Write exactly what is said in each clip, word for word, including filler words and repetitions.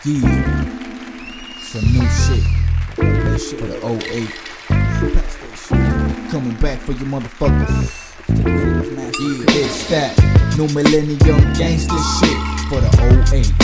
Yeah, some new shit. That shit for the oh eight. Coming back for you motherfuckers. Yeah, it's that new millennium gangsta shit for the oh eight.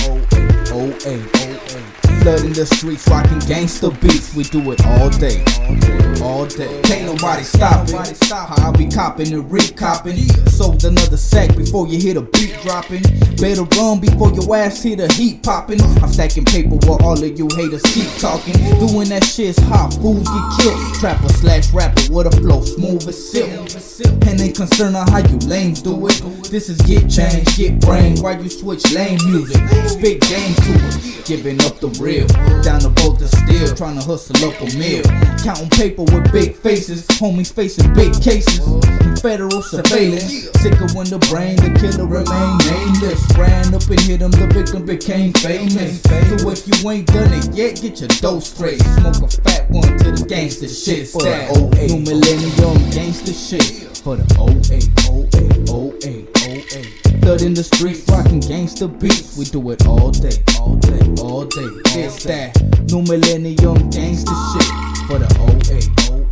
oh eight, oh eight. Blood in the streets, rocking gangsta beats. We do it all day, all day. Can't nobody stop it. How I be copping and re-copping. Sold another sack before you hear the beat dropping. Better run before your ass hear the heat popping. I'm stacking paper while all of you haters keep talking. Doing that shit's hot, fools get killed. Trapper slash rapper with a flow smooth as silk. And ain't concerned on how you lames do it. This is get change, get brain while you switch lane music. Spit game to it, giving up the real. Down the boat to steal, trying to hustle up a meal. Counting paper with big faces, homies facing big cases. Federal surveillance, sicker when the brain, the killer remain nameless. Ran up and hit him, the victim became famous. So if you ain't done it yet, get your dough straight. Smoke a fat one to the gangsta shit. For the oh eight, new millennium gangsta shit. For the oh eight, oh eight, oh eight, oh eight. Blood in the streets, rocking gangsta beats. We do it all day, all day, all day. It's that new millennium gangsta shit. For the oh eight,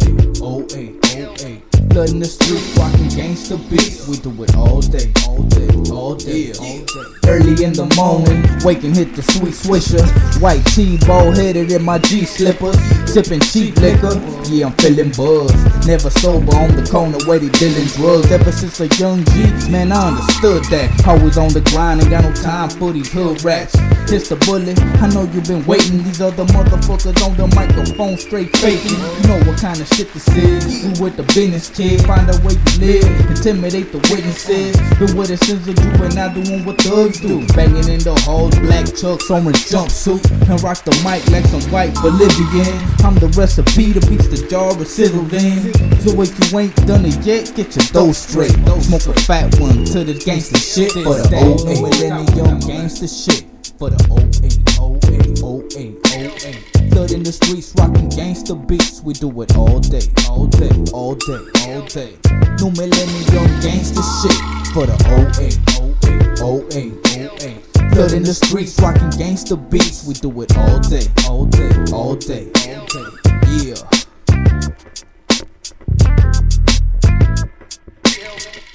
oh eight, oh eight. Blood in the streets, rocking gangsta beats. We do it all day, all day, all day, all day. Early in the morning, wake and hit the sweet swisher. White tee, bald headed in my G slippers. Sipping cheap liquor, yeah, I'm feeling buzzed. Never sober on the corner where they dealing drugs. Ever since a young G, man, I understood that. Always on the grind, ain't got no time for these hood rats. It's the bullet, I know you been waiting. These other motherfuckers on the microphone straight faking. You know what kind of shit this is. We with the business kid, find out where you live, intimidate the witnesses. Been with it since the juvenile, doing what thugs do. Banging in the halls, black chucks, orange jumpsuit, and rock the mic like some white Bolivian. I'm the recipe, the beats the jar is sizzled in. So if you ain't done it yet, get your dough straight. Smoke a fat one to the gangsta shit. For the oh eight, millennium gangsta shit. For the oh eight, oh eight, oh eight, oh eight. Blood in the streets, rocking gangsta beats. We do it all day, all day, all day, all day. New millennium gangsta shit. For the oh eight, oh eight, oh eight, oh eight. Blood in the streets, rocking gangsta beats. We do it all day, all day, all day, all day. Yeah.